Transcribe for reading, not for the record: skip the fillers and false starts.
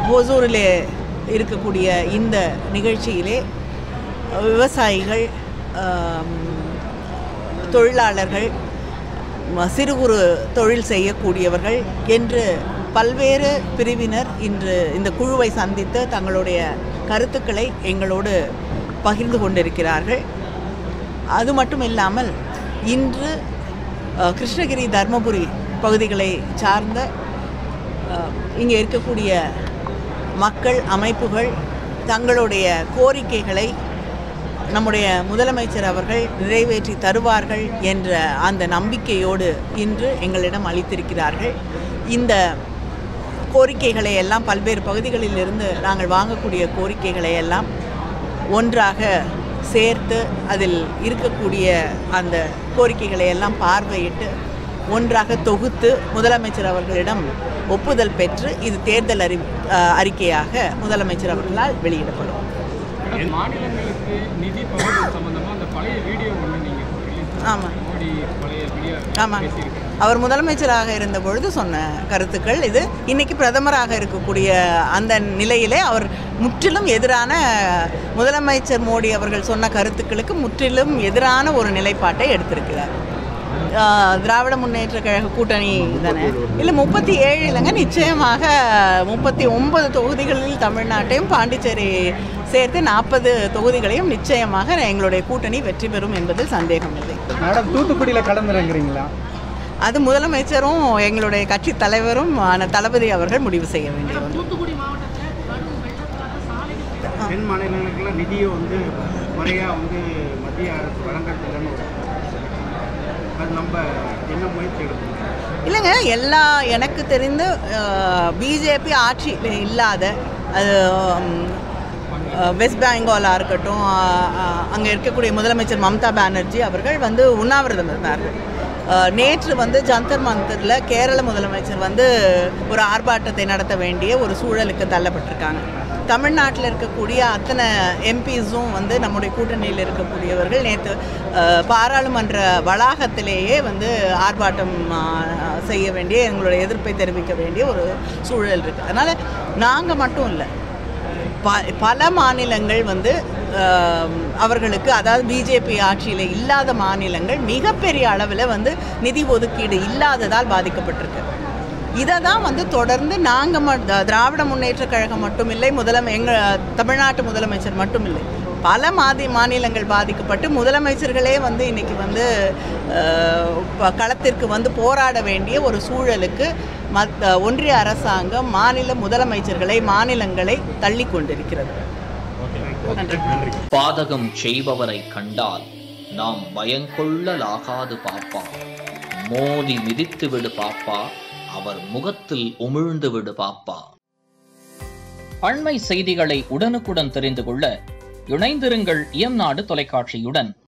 ஓசூரிலே இருக்கக்கூடிய இந்த நிகழ்ச்சியிலே விவசாயிகள், தொழிலாளர்கள், சிறு குறு தொழில் செய்யக்கூடியவர்கள் என்று பல்வேறு பிரிவினர் இன்று இந்த குழுவை சந்தித்து தங்களுடைய கருத்துக்களை எங்களோடு பகிர்ந்து கொண்டிருக்கிறார்கள். அது மட்டும் இல்லாமல் இன்று கிருஷ்ணகிரி, தர்மபுரி பகுதிகளை சார்ந்த இங்கே இருக்கக்கூடிய மக்கள், அமைப்புகள் தங்களுடைய கோரிக்கைகளை நம்முடைய முதலமைச்சர் அவர்கள் நிறைவேற்றி தருவார்கள் என்ற அந்த நம்பிக்கையோடு இன்று எங்களிடம் அளித்திருக்கிறார்கள். இந்த கோரிக்கைகளை எல்லாம் பல்வேறு பகுதிகளிலிருந்து நாங்கள் வாங்கக்கூடிய கோரிக்கைகளை எல்லாம் ஒன்றாக சேர்த்து அதில் இருக்கக்கூடிய அந்த கோரிக்கைகளை எல்லாம் பார்வையிட்டு ஒன்றாக தொகுத்து முதலமைச்சர் அவர்களிடம் ஒப்புதல் பெற்று இது தேர்தல் அறிக்கையாக முதலமைச்சர் அவர்களால் வெளியிடப்படும். மாநிலங்களுக்கு நிதி பகிர்வு சம்பந்தமா அந்த பழைய வீடியோ ஒன்று நீங்கள் ஆமாம் ஆமாம் அவர் முதலமைச்சராக இருந்த பொழுது சொன்ன கருத்துக்கள் இது. இன்னைக்கு பிரதமராக இருக்கக்கூடிய அந்த நிலையிலே அவர் முற்றிலும் எதிரான, முதலமைச்சர் மோடி அவர்கள் சொன்ன கருத்துக்களுக்கு முற்றிலும் எதிரான ஒரு நிலைப்பாட்டை எடுத்திருக்கிறார். திராவிட முன்னேற்ற கழக கூட்டணி தானே, இல்லை 37 இல்லைங்க, நிச்சயமாக 39 தொகுதிகளில் தமிழ்நாட்டையும் பாண்டிச்சேரி சேர்த்து 40 தொகுதிகளையும் நிச்சயமாக எங்களுடைய கூட்டணி வெற்றி பெறும் என்பதில் சந்தேகம் இல்லை. மேடம், தூத்துக்குடியில் களமிறங்குறீங்களா? அது முதலமைச்சரும் எங்களுடைய கட்சி தலைவரும் தளபதி அவர்கள் முடிவு செய்ய வேண்டியது. தூத்துக்குடி மாவட்டத்தில் தென் மாநிலங்களுக்குலாம் நிதியை முறையாக மத்திய அரசு வழங்குறதுலன்னு அது நம்ம என்ன முயற்சி எடுக்கணும்? இல்லைங்க, எல்லா எனக்கு தெரிந்து பிஜேபி ஆட்சியில் இல்லாத, அது வெஸ்ட் பெங்காலாக இருக்கட்டும், அங்கே இருக்கக்கூடிய முதலமைச்சர் மம்தா பானர்ஜி அவர்கள் உண்ணாவிரதம் இருந்தார்கள். நேற்று ஜந்தர் மந்தரில் கேரள முதலமைச்சர் ஒரு ஆர்ப்பாட்டத்தை நடத்த வேண்டிய ஒரு சூழலுக்கு தள்ளப்பட்டிருக்காங்க. தமிழ்நாட்டில் இருக்கக்கூடிய அத்தனை எம்பிஸும் நம்முடைய கூட்டணியில் இருக்கக்கூடியவர்கள் நேற்று பாராளுமன்ற வளாகத்திலேயே ஆர்ப்பாட்டம் செய்ய வேண்டிய, எங்களுடைய எதிர்ப்பை தெரிவிக்க வேண்டிய ஒரு சூழல் இருக்குது. அதனால் நாங்கள் மட்டும் இல்லை, பல மாநிலங்கள் அவர்களுக்கு, அதாவது பிஜேபி ஆட்சியில் இல்லாத மாநிலங்கள் மிகப்பெரிய அளவில் நிதி ஒதுக்கீடு இல்லாததால் பாதிக்கப்பட்டிருக்கு. இதை தான் தொடர்ந்து நாங்கள் திராவிட முன்னேற்ற கழகம் மட்டும் இல்லை, எங்கள் தமிழ்நாட்டு முதலமைச்சர் மட்டும் இல்லை, பல மாநிலங்கள் பாதிக்கப்பட்டு முதலமைச்சர்களே இன்னைக்கு களத்திற்கு போராட வேண்டிய ஒரு சூழலுக்கு ஒன்றிய அரசாங்கம் மாநில முதலமைச்சர்களை, மாநிலங்களை தள்ளி கொண்டிருக்கிறது. பாதகம் செய்பவரை கண்டால் நாம் பயங்கொள்ளலாகாது பாப்பா, மோதி மிதித்து விடு பாப்பா, அவர் முகத்தில் உமிழ்ந்து விடு பாப்பா. அண்மை செய்திகளை உடனுக்குடன் தெரிந்து கொள்ள இணைந்திருங்கள் இயம்நாடு தொலைக்காட்சியுடன்.